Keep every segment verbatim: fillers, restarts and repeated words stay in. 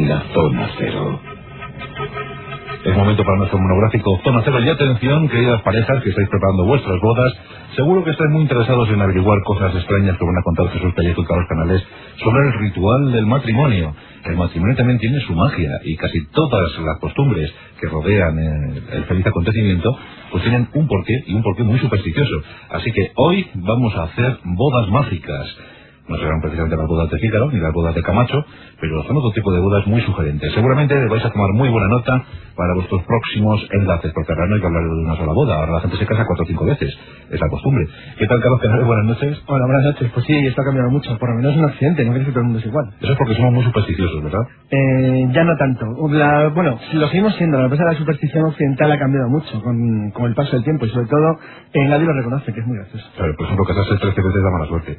en la Zona Cero. Es momento para nuestro monográfico Zona Cero. Y atención, queridas parejas que estáis preparando vuestras bodas, seguro que estáis muy interesados en averiguar cosas extrañas que van a contar Jesús Pellejo y Carlos Canales sobre el ritual del matrimonio. El matrimonio también tiene su magia, y casi todas las costumbres que rodean el, el feliz acontecimiento pues tienen un porqué, y un porqué muy supersticioso. Así que hoy vamos a hacer bodas mágicas. No serán precisamente las bodas de Fígaro ni las bodas de Camacho, pero son otro tipo de bodas muy sugerentes. Seguramente vais a tomar muy buena nota para vuestros próximos enlaces, porque ahora no hay que hablar de una sola boda, ahora la gente se casa cuatro o cinco veces, es la costumbre. ¿Qué tal, Carlos Canales? Buenas noches. Hola, buenas noches. Pues sí, esto ha cambiado mucho, por lo menos es un accidente, no crees que todo el mundo es igual. Eso es porque somos muy supersticiosos, ¿verdad? Eh, ya no tanto. La, bueno, lo seguimos siendo, la verdad, la superstición occidental ha cambiado mucho con, con el paso del tiempo, y sobre todo eh, nadie lo reconoce, que es muy gracioso. Claro, por ejemplo, casarse trece veces da mala suerte.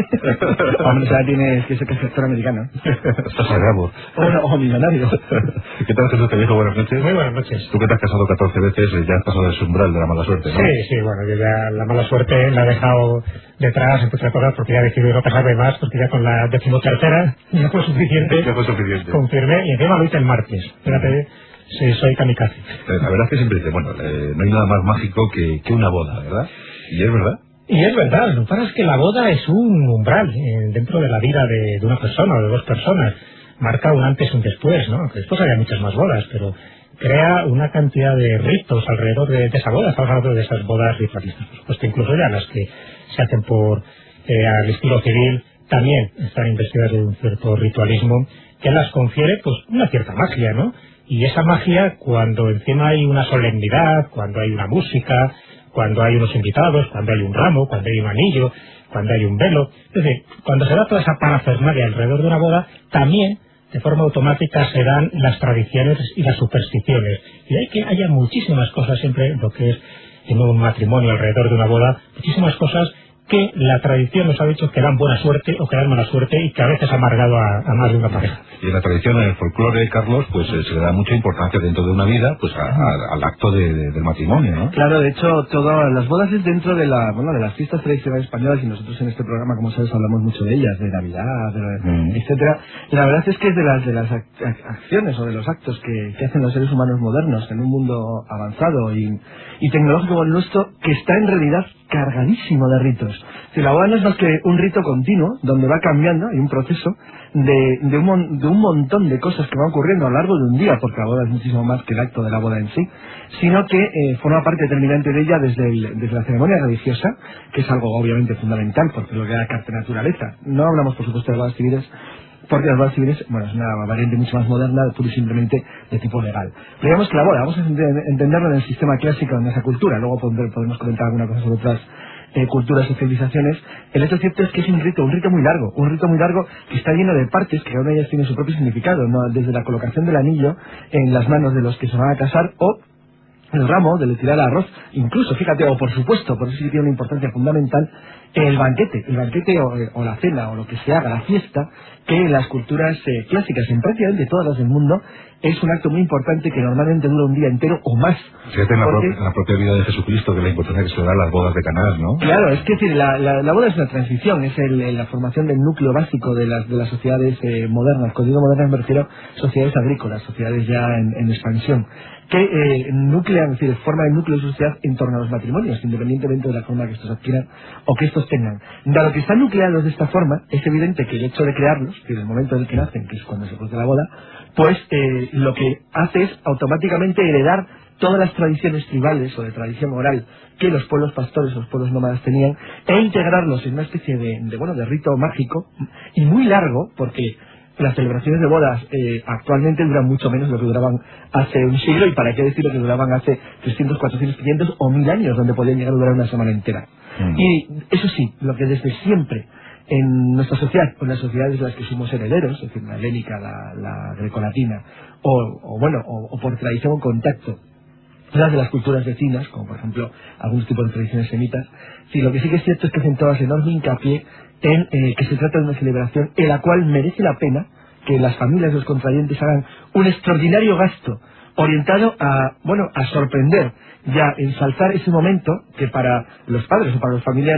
Hombre, ya tienes que ser que es actor americano. Estás a grabo. O, o millonario. ¿Qué tal, Jesús Pellejo? Buenas noches. Muy buenas noches. Tú que te has casado catorce veces, ya has pasado el umbral de la mala suerte, ¿no? Sí, sí, bueno, yo ya la mala suerte la he dejado detrás, entre otras cosas, porque ya he decidido no casarme más, porque ya con la decimotercera ya fue suficiente. Ya fue suficiente. Confirmé, y encima lo hice el martes. Fíjate, sí, soy kamikaze. La verdad es que siempre dice, bueno, eh, no hay nada más mágico que, que una boda, ¿verdad? Y es verdad. Y es verdad, lo que pasa es que la boda es un umbral eh, dentro de la vida de, de una persona o de dos personas. Marca un antes y un después, ¿no? Aunque después haya muchas más bodas, pero crea una cantidad de ritos alrededor de, de esa boda. Estamos hablando de esas bodas ritualistas, por supuesto, incluso ya las que se hacen por eh, al estilo civil, también están investigadas de un cierto ritualismo que las confiere pues una cierta magia, ¿no? Y esa magia, cuando encima hay una solemnidad, cuando hay una música, cuando hay unos invitados, cuando hay un ramo, cuando hay un anillo, cuando hay un velo, es decir, cuando se da toda esa parafernalia alrededor de una boda, también de forma automática se dan las tradiciones y las supersticiones. Y de ahí que haya muchísimas cosas siempre en lo que es en un matrimonio alrededor de una boda, muchísimas cosas que la tradición nos ha dicho que dan buena suerte o que dan mala suerte, y que a veces ha amargado a, a más de una pareja. Y en la tradición, en el folclore, Carlos, pues eh, se le da mucha importancia dentro de una vida pues a, a, al acto de, de, del matrimonio, ¿no? Claro, de hecho, todas las bodas es dentro de la bueno de las fiestas tradicionales españolas, y nosotros en este programa, como sabes, hablamos mucho de ellas, de Navidad, de, mm. etcétera. Y la verdad es que es de las de las ac acciones o de los actos que, que hacen los seres humanos modernos en un mundo avanzado y, y tecnológico como el nuestro, que está en realidad cargadísimo de ritos. Si la boda no es más que un rito continuo, donde va cambiando, hay un proceso de, de, un, mon, de un montón de cosas que van ocurriendo a lo largo de un día, porque la boda es muchísimo más que el acto de la boda en sí, sino que eh, forma parte determinante de ella desde, el, desde la ceremonia religiosa, que es algo obviamente fundamental, porque es lo que da carta de naturaleza. No hablamos, por supuesto, de bodas civiles, porque las bodas civiles, bueno, es una variante mucho más moderna, pura y simplemente de tipo legal. Pero digamos que la boda, vamos a entenderlo en el sistema clásico, en esa cultura, luego podemos comentar alguna cosa sobre otras eh, culturas o civilizaciones. El hecho cierto es que es un rito, un rito muy largo, un rito muy largo que está lleno de partes, que cada una de ellas tiene su propio significado, ¿no? Desde la colocación del anillo en las manos de los que se van a casar, o el ramo, de tirar el arroz, incluso, fíjate, o por supuesto, por eso sí tiene una importancia fundamental, el banquete, el banquete o, o la cena, o lo que se haga, la fiesta, que en las culturas eh, clásicas, en prácticamente todas las del mundo, es un acto muy importante que normalmente dura un día entero o más. Fíjate en la, porque... pro la propia vida de Jesucristo, que la importancia que se le da a las bodas de Caná, ¿no? Claro, es que decir, la, la, la boda es una transición, es el, la formación del núcleo básico de las, de las sociedades eh, modernas. Cuando digo modernas me refiero a sociedades agrícolas, sociedades ya en, en expansión, que eh, nuclean, es decir, forman el núcleo de su sociedad en torno a los matrimonios, independientemente de la forma que estos adquieran o que estos tengan. Dado que están nucleados de esta forma, es evidente que el hecho de crearlos, que en el momento en el que nacen, que es cuando se produce la boda, pues eh, lo que hace es automáticamente heredar todas las tradiciones tribales o de tradición oral que los pueblos pastores o los pueblos nómadas tenían, e integrarlos en una especie de, de bueno de rito mágico y muy largo, porque las celebraciones de bodas eh, actualmente duran mucho menos de lo que duraban hace un siglo, y para qué decir lo que duraban hace trescientos, cuatrocientos, quinientos o mil años, donde podían llegar a durar una semana entera. Mm. Y eso sí, lo que desde siempre en nuestra sociedad, o en las sociedades de las que somos herederos, es decir, la helénica, la, la grecolatina, o, o bueno, o, o por tradición o contacto, las de las culturas vecinas, como por ejemplo algunos tipos de tradiciones semitas, sí, lo que sí que es cierto es que hacen todas enorme hincapié en eh, que se trata de una celebración en la cual merece la pena que las familias de los contrayentes hagan un extraordinario gasto orientado a, bueno, a sorprender, ya ensalzar ese momento que para los padres o para los familiares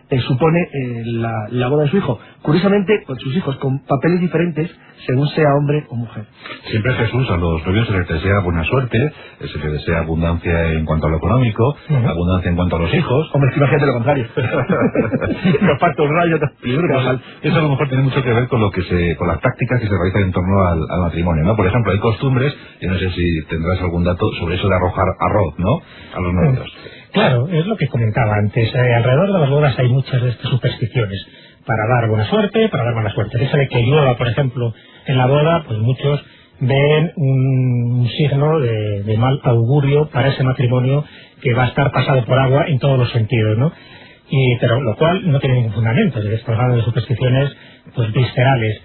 eh, supone eh, la, la boda de su hijo. Curiosamente, con sus hijos con papeles diferentes según sea hombre o mujer. Siempre Jesús a los novios se les desea buena suerte, se les desea abundancia en cuanto a lo económico, uh-huh. abundancia en cuanto a los hijos. Hombre, que imagínate lo contrario. Nos falta un rayo. Pues, eso a lo mejor tiene mucho que ver con lo que se, con las prácticas que se realizan en torno al, al matrimonio, ¿no? Por ejemplo, hay costumbres, y no sé si tendrás algún dato sobre eso de arrojar arroz, ¿no? A los novios. Claro, es lo que comentaba antes. Eh, alrededor de las bodas hay muchas de estas supersticiones. Para dar buena suerte, para dar mala suerte. Eso de que llueva, por ejemplo, en la boda, pues muchos ven un, un signo de, de mal augurio para ese matrimonio que va a estar pasado por agua en todos los sentidos, ¿no? Y, pero lo cual no tiene ningún fundamento. Estamos hablando de supersticiones pues viscerales.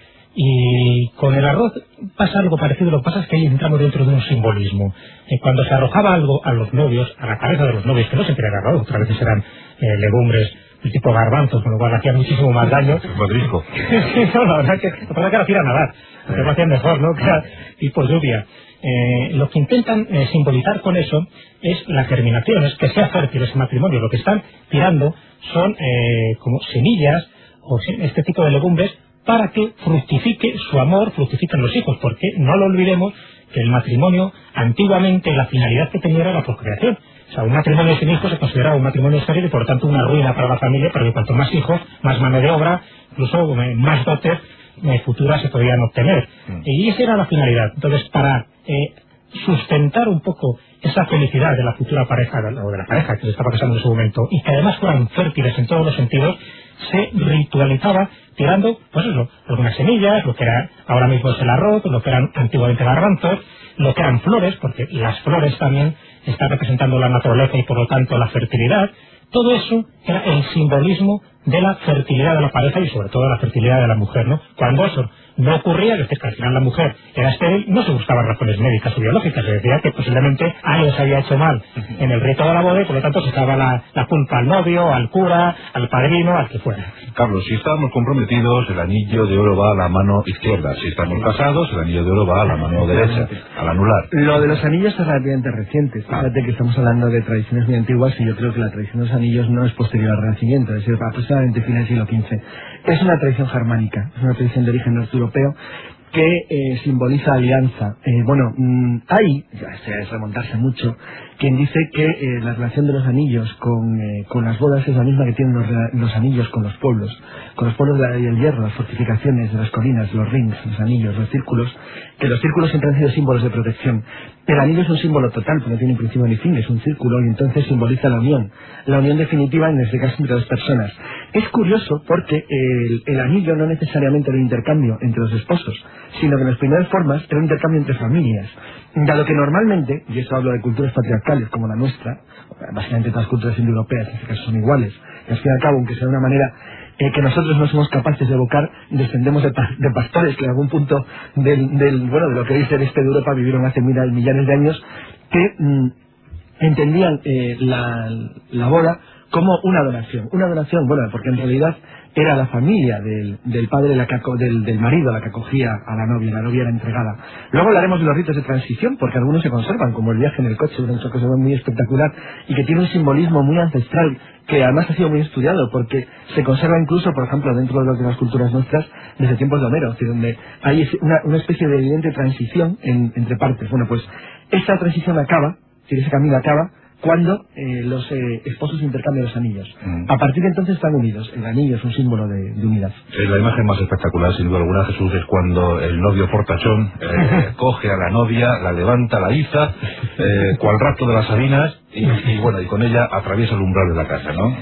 Y con el arroz pasa algo parecido. Lo que pasa es que ahí entramos dentro de un simbolismo. Eh, cuando se arrojaba algo a los novios, a la cabeza de los novios, que no siempre era arroz, otras veces eran eh, legumbres, el tipo garbanzos, con lo cual hacían muchísimo más daño. Madrisco. No, la verdad que la verdad que era tirar a nadar, porque lo hacían mejor, ¿no? Que era tipo lluvia. Eh, lo que intentan eh, simbolizar con eso es la germinación, es que sea fértil ese matrimonio. Lo que están tirando son eh, como semillas o este tipo de legumbres para que fructifique su amor, fructifiquen los hijos, porque no lo olvidemos que el matrimonio antiguamente la finalidad que tenía era la procreación. O sea, un matrimonio sin hijos se consideraba un matrimonio estéril y por lo tanto una ruina para la familia, porque cuanto más hijos, más mano de obra, incluso más dotes eh, futuras se podían obtener. Mm. Y esa era la finalidad. Entonces, para eh, sustentar un poco esa felicidad de la futura pareja, o de la pareja que se estaba casando en su momento, y que además fueran fértiles en todos los sentidos, se ritualizaba tirando, pues eso, algunas semillas, lo que era ahora mismo es el arroz, lo que eran antiguamente garbanzos, lo que eran flores, porque las flores también están representando la naturaleza y por lo tanto la fertilidad. Todo eso era el simbolismo de la fertilidad de la pareja y sobre todo de la fertilidad de la mujer, ¿no? Cuando eso no ocurría, es decir, que al final la mujer era estéril, no se buscaban razones médicas o biológicas, se decía que posiblemente algo se había hecho mal en el rito de la boda y por lo tanto se echaba la, la culpa al novio, al cura, al padrino, al que fuera. Carlos, si estamos comprometidos, el anillo de oro va a la mano izquierda. Si estamos casados, el anillo de oro va a la mano derecha, al anular. Lo de los anillos es relativamente reciente. Fíjate ah. que estamos hablando de tradiciones muy antiguas y yo creo que la tradición de los anillos no es posterior al Renacimiento, es decir, aproximadamente fin del siglo quince. Es una tradición germánica, es una tradición de origen norte-europeo que eh, simboliza alianza. Eh, bueno, mmm, hay, ya es remontarse mucho, quien dice que eh, la relación de los anillos con, eh, con las bodas es la misma que tienen los, los anillos con los pueblos. Con los pueblos del hierro, las fortificaciones de las colinas, los rings, los anillos, los círculos, que los círculos siempre han sido símbolos de protección. El anillo es un símbolo total, porque no tiene principio ni fin, es un círculo y entonces simboliza la unión, la unión definitiva en este caso entre dos personas. Es curioso porque el, el anillo no necesariamente era un intercambio entre los esposos, sino que en las primeras formas era un intercambio entre familias. Dado que normalmente, y eso hablo de culturas patriarcales como la nuestra, básicamente todas las culturas indoeuropeas en este caso son iguales, y al fin y al cabo, aunque sea de una manera eh, que nosotros no somos capaces de evocar, descendemos de, pa de pastores que en algún punto del, del, bueno, de lo que dice el este de Europa vivieron hace millares de años, que mm, entendían eh, la, la boda como una donación. Una donación, bueno, porque en realidad era la familia del, del padre, la que, del, del marido, la que acogía a la novia, la novia era entregada. Luego hablaremos de los ritos de transición, porque algunos se conservan, como el viaje en el coche, una cosa muy espectacular, y que tiene un simbolismo muy ancestral, que además ha sido muy estudiado, porque se conserva incluso, por ejemplo, dentro de, lo de las culturas nuestras, desde tiempos de Homero, es decir, donde hay una, una especie de evidente transición en, entre partes. Bueno, pues esa transición acaba, si ese camino acaba, cuando eh, los eh, esposos intercambian los anillos. Mm. A partir de entonces están unidos. El anillo es un símbolo de, de unidad. Sí, la imagen más espectacular, sin duda alguna, Jesús, es cuando el novio fortachón eh, coge a la novia, la levanta, la iza, eh, cual rapto de las Sabinas, y, y bueno, y con ella atraviesa el umbral de la casa, ¿no?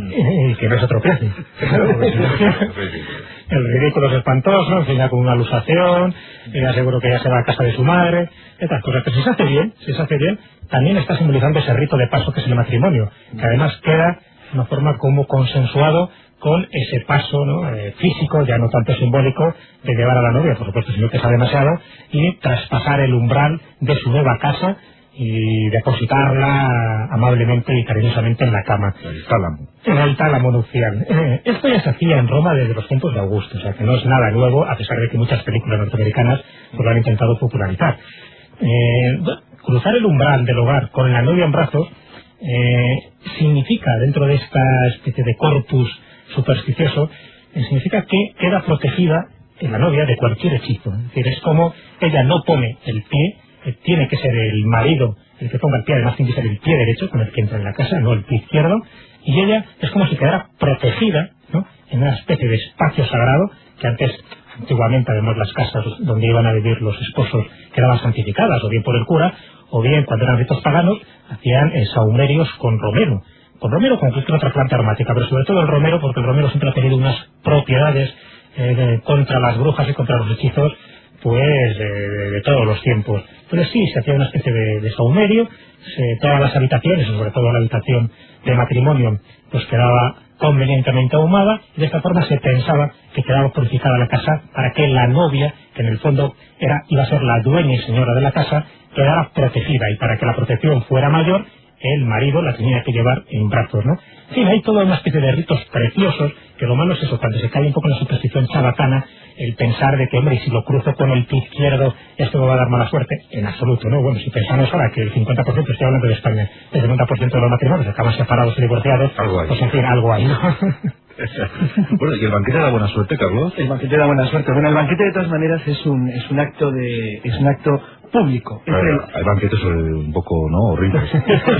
Y que no se tropiece. El ridículo es espantoso, enseña con una alusación, eh, aseguro que ya se va a casa de su madre, estas cosas. Pero si se hace bien, si se hace bien, también está simbolizando ese rito de paso que es el matrimonio, que además queda de una forma como consensuado con ese paso, ¿no? eh, físico, ya no tanto simbólico, de llevar a la novia, por supuesto, si no pesa demasiado, y traspasar el umbral de su nueva casa y depositarla amablemente y cariñosamente en la cama. El tálamo. En el tálamo nupcial. Eh, esto ya se hacía en Roma desde los tiempos de Augusto, o sea que no es nada nuevo, a pesar de que muchas películas norteamericanas pues, lo han intentado popularizar. Eh, cruzar el umbral del hogar con la novia en brazos eh, significa, dentro de esta especie de corpus supersticioso, eh, significa que queda protegida la novia de cualquier hechizo. Es decir, es como ella no pone el pie, eh, tiene que ser el marido el que ponga el pie, además tiene que ser el pie derecho con el que entra en la casa, no el pie izquierdo, y ella es como si quedara protegida, ¿no?, en una especie de espacio sagrado que antes, antiguamente, además, las casas donde iban a vivir los esposos quedaban santificadas, o bien por el cura, o bien, cuando eran ritos paganos, hacían eh, sahumerios con romero. Con romero, con cualquier otra planta aromática, pero sobre todo el romero, porque el romero siempre ha tenido unas propiedades eh, de, contra las brujas y contra los hechizos, pues de, de, de todos los tiempos. Entonces sí, se hacía una especie de, de saumerio, se, todas las habitaciones, sobre todo la habitación de matrimonio, pues quedaba convenientemente ahumada, y de esta forma se pensaba que quedaba purificada la casa para que la novia, que en el fondo era iba a ser la dueña y señora de la casa, quedara protegida, y para que la protección fuera mayor, el marido la tenía que llevar en brazos, ¿no? En fin, hay toda una especie de ritos preciosos, que lo malo es eso, cuando se cae un poco en la superstición chabacana, el pensar de que, hombre, y si lo cruzo con el pie izquierdo, esto me va a dar mala suerte. En absoluto, ¿no? Bueno, si pensamos ahora que el cincuenta por ciento, estoy hablando de España, el cincuenta por ciento de los matrimonios acaban separados y divorciados, pues en fin, algo hay, ¿no? Bueno, ¿y el banquete da buena suerte, Carlos? El banquete da buena suerte. Bueno, el banquete de todas maneras es un, es un acto de, es un acto público. Es Claro, el... hay banquetes eh, un poco, ¿no?, horribles.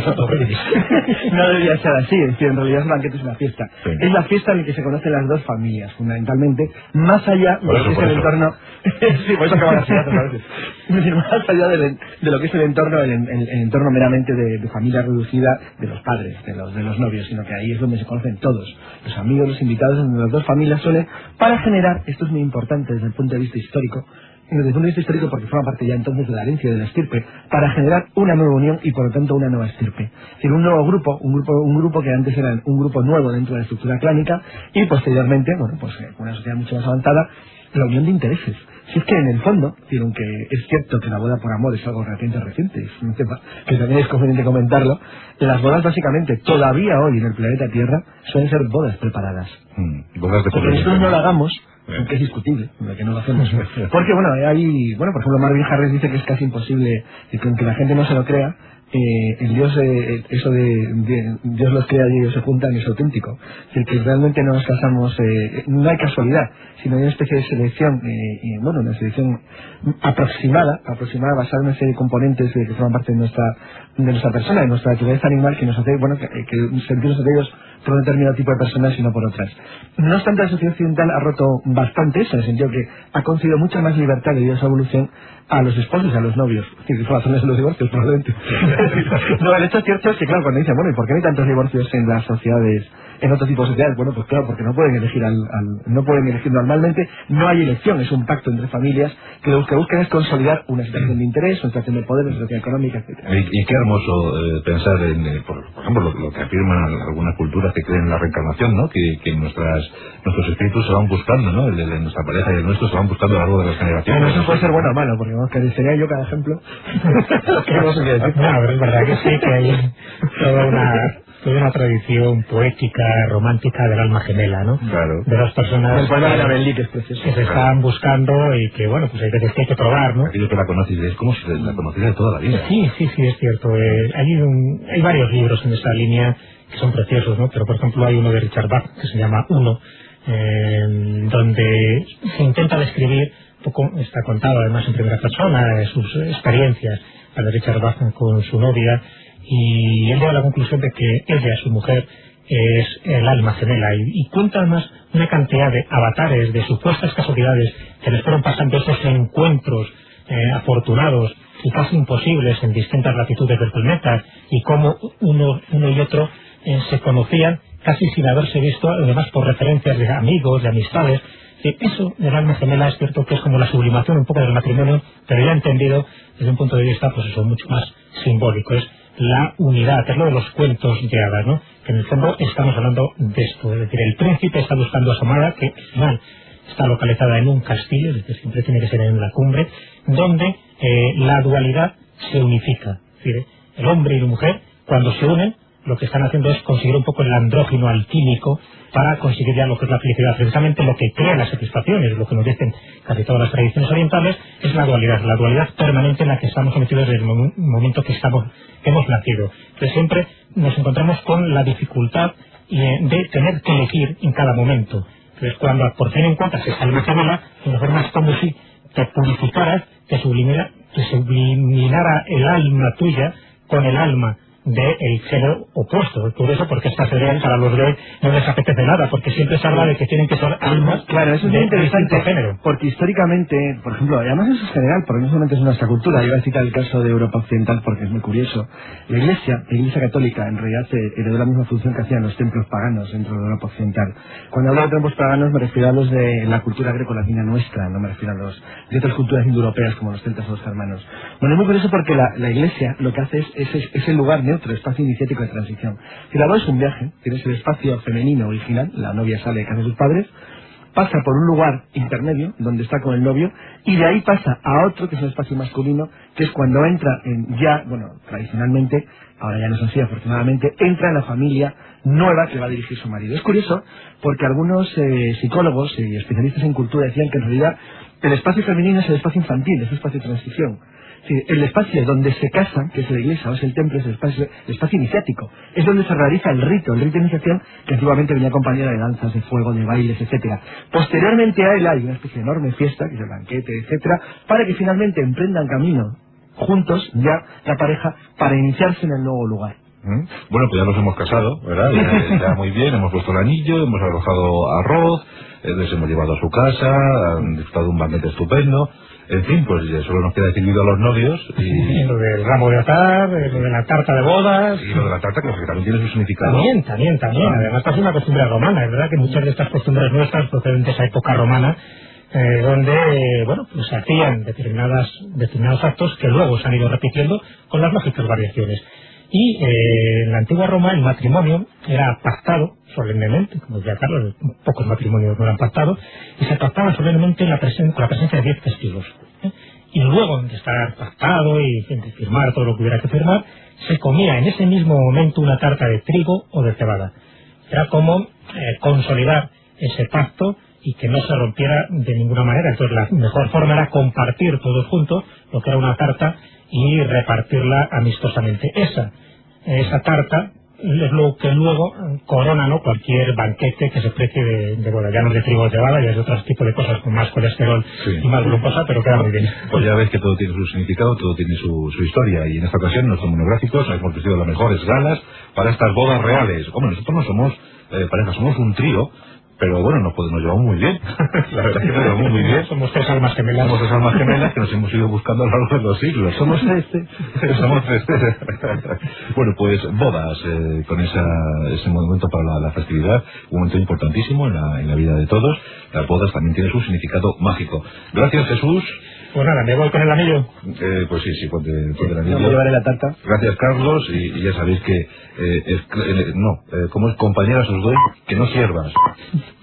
No debería ser así, es decir, en realidad el banquete es una fiesta. Sí. Es la fiesta en la que se conocen las dos familias, fundamentalmente, más allá de Por lo eso, que es por el eso. entorno... Sí, por eso acaban así otras veces. Es decir, más allá de, de lo que es el entorno, el, el- el entorno meramente de, de familia reducida de los padres, de los, de los novios, sino que ahí es donde se conocen todos, los amigos, los invitados, donde las dos familias suelen, para generar, esto es muy importante desde el punto de vista histórico, desde el punto de vista histórico porque forma parte ya entonces de la herencia de la estirpe, para generar una nueva unión y por lo tanto una nueva estirpe. Es decir, un nuevo grupo, un grupo un grupo que antes era un grupo nuevo dentro de la estructura clánica y posteriormente, bueno, pues eh, una sociedad mucho más avanzada, la unión de intereses. Si es que en el fondo, es decir, aunque es cierto que la boda por amor es algo relativamente reciente, es un tema que también es conveniente comentarlo, las bodas básicamente todavía hoy en el planeta Tierra suelen ser bodas preparadas. Mm, bodas de Porque por nosotros no lo hagamos, Eh. aunque es discutible, lo que no lo hacemos. Porque, bueno, hay, bueno, por ejemplo, Marvin Harris dice que es casi imposible, y que aunque la gente no se lo crea, eh, el Dios, eh, eso de, de Dios los crea y ellos se juntan es auténtico. Es decir, que realmente no nos casamos, eh, no hay casualidad, sino hay una especie de selección, eh, y, bueno, una selección aproximada, aproximada basada en una serie de componentes eh, que forman parte de nuestra, de nuestra persona, de nuestra naturaleza animal, que nos hace, bueno, que, que sentirnos atraídos por un determinado tipo de personas y no por otras. No obstante, la sociedad occidental ha roto bastante eso, en el sentido que ha concedido mucha más libertad debido a esa evolución a los esposos y a los novios. Es decir, por razones de los divorcios, probablemente. No, el hecho cierto es que, claro, cuando dicen, bueno, ¿y por qué no hay tantos divorcios en las sociedades, en otro tipo de sociedades? Bueno, pues claro, porque no pueden elegir al, al- no pueden elegir normalmente, no hay elección, es un pacto entre familias que lo que buscan es consolidar una situación de interés, una situación de poder, una situación económica, etcétera. Y, y qué hermoso eh, pensar en, eh, por, por ejemplo, lo, lo que afirman algunas culturas que creen en la reencarnación, ¿no? Que, que nuestras, nuestros espíritus se van buscando, ¿no? El de nuestra pareja y el nuestro se van buscando a lo largo de las generaciones. Bueno, eso puede ser bueno o malo, porque vamos, que sería yo cada ejemplo. Que no sé qué decir. No, pero es verdad que sí, que hay toda una, toda una tradición poética, romántica del alma gemela, ¿no? Claro. De las personas El poema de la Belli, que es precioso. que se están buscando y que, bueno, pues hay veces que hay que probar, ¿no? Aquello que la conoces, es como si la conociera de toda la vida. Sí, sí, sí, es cierto. Eh, hay, un, hay varios libros en esta línea que son preciosos, ¿no? Pero, por ejemplo, hay uno de Richard Bach que se llama Uno, eh, donde se intenta describir, un poco, está contado además en primera persona, eh, sus experiencias, la de Richard Bach con su novia, y él llega a la conclusión de que ella, su mujer, es el alma gemela, y, y cuenta además una cantidad de avatares, de supuestas casualidades que les fueron pasando esos encuentros eh, afortunados y casi imposibles en distintas latitudes del planeta, y cómo uno, uno y otro eh, se conocían casi sin haberse visto, además por referencias de amigos, de amistades. Eh, Eso del alma gemela es cierto que es como la sublimación un poco del matrimonio, pero ya entendido desde un punto de vista, pues eso, mucho más simbólico. Es la unidad, es lo de los cuentos de hadas, ¿no? Que en el fondo estamos hablando de esto, es decir, el príncipe está buscando a su amada, que al final está localizada en un castillo, es decir, siempre tiene que ser en la cumbre, donde eh, la dualidad se unifica. Es decir, el hombre y la mujer, cuando se unen, lo que están haciendo es conseguir un poco el andrógeno alquímico para conseguir ya lo que es la felicidad. Precisamente lo que crea las satisfacciones, lo que nos dicen casi todas las tradiciones orientales, es la dualidad, la dualidad permanente en la que estamos sometidos desde el mom- momento que estamos, que hemos nacido. Entonces siempre nos encontramos con la dificultad de tener que elegir en cada momento. Entonces, cuando por fin encuentras esa luz de vela, de forma es como si te purificaras, te sublimina, te subliminara el alma tuya con el alma del género opuesto. Es curioso porque esta serie para los gays no les apetece nada, porque siempre se habla de que tienen que ser almas. Claro, eso es de, muy interesante, de género. Porque históricamente, por ejemplo, además eso es general, porque no solamente es nuestra cultura, yo voy a citar el caso de Europa Occidental porque es muy curioso. La Iglesia, la Iglesia Católica, en realidad heredó la misma función que hacían los templos paganos dentro de Europa Occidental. Cuando hablo de templos paganos me refiero a los de la cultura greco-latina nuestra, no me refiero a los de otras culturas indoeuropeas como los celtas o los germanos. Bueno, es muy curioso porque la, la Iglesia lo que hace es, es, es el lugar neutro, espacio iniciático de transición. Si la boda es un viaje, tienes el espacio femenino original, la novia sale de casa de sus padres, pasa por un lugar intermedio, donde está con el novio, y de ahí pasa a otro, que es el espacio masculino, que es cuando entra en ya, bueno, tradicionalmente, ahora ya no es así, afortunadamente, entra en la familia nueva que va a dirigir su marido. Es curioso, porque algunos eh, psicólogos y especialistas en cultura decían que en realidad el espacio femenino es el espacio infantil, es el espacio de transición. Sí, el espacio donde se casan, que es la iglesia o es el templo, es el espacio, el espacio iniciático. Es donde se realiza el rito, el rito de iniciación, que antiguamente venía acompañado de danzas, de fuego, de bailes, etcétera. Posteriormente a él hay una especie de enorme fiesta, que es el banquete, etcétera, para que finalmente emprendan camino juntos, ya, la pareja, para iniciarse en el nuevo lugar. ¿Mm? Bueno, pues ya nos hemos casado, ¿verdad? Ya, ya muy bien, hemos puesto el anillo, hemos arrojado arroz, eh, les hemos llevado a su casa, han disfrutado de un banquete estupendo. En fin, pues ya solo nos queda decir a los novios y... lo del ramo de azar, lo de la tarta de bodas... Y lo de la tarta, que también tiene su significado. También, también, también. Ah. Además, es una costumbre romana. Es verdad que muchas de estas costumbres nuestras proceden de esa época romana, eh, donde, eh, bueno, pues se hacían determinadas, determinados actos que luego se han ido repitiendo con las lógicas variaciones. Y eh, en la antigua Roma el matrimonio era pactado solemnemente, como decía Carlos, pocos matrimonios no eran pactados, y se pactaba solemnemente en la presen con la presencia de diez testigos. ¿eh? Y luego de estar pactado y de firmar todo lo que hubiera que firmar, se comía en ese mismo momento una tarta de trigo o de cebada. Era como eh, consolidar ese pacto y que no se rompiera de ninguna manera. Entonces la mejor forma era compartir todos juntos lo que era una tarta y repartirla amistosamente. Esa, esa tarta es lo que luego corona, ¿no?, cualquier banquete que se precie de, de boda. Ya no es de trigo o de cebada, ya es de otro tipo de cosas con más colesterol, sí, y más glucosa, pero queda muy bien. Pues ya ves que todo tiene su significado, todo tiene su, su historia, y en esta ocasión nuestros monográficos hemos ofrecido las mejores galas para estas bodas reales. Hombre, nosotros no somos eh, pareja, somos un trío, pero bueno, nos, nos llevamos muy bien. La verdad es que nos llevamos muy bien. Somos tres almas gemelas. Somos tres almas gemelas que nos hemos ido buscando a lo largo de los siglos. Somos tres. Somos tres. Bueno, pues bodas, eh, con esa, ese momento para la, la festividad, un momento importantísimo en la, en la vida de todos. Las bodas también tienen su significado mágico. Gracias, Jesús. Pues nada, me voy con el anillo. Eh, pues sí, sí, ponte, ponte el anillo. No, llevaré la tarta. Gracias, Carlos, y, y ya sabéis que, eh, es, eh, no, eh, como es compañeras os doy, que no siervas.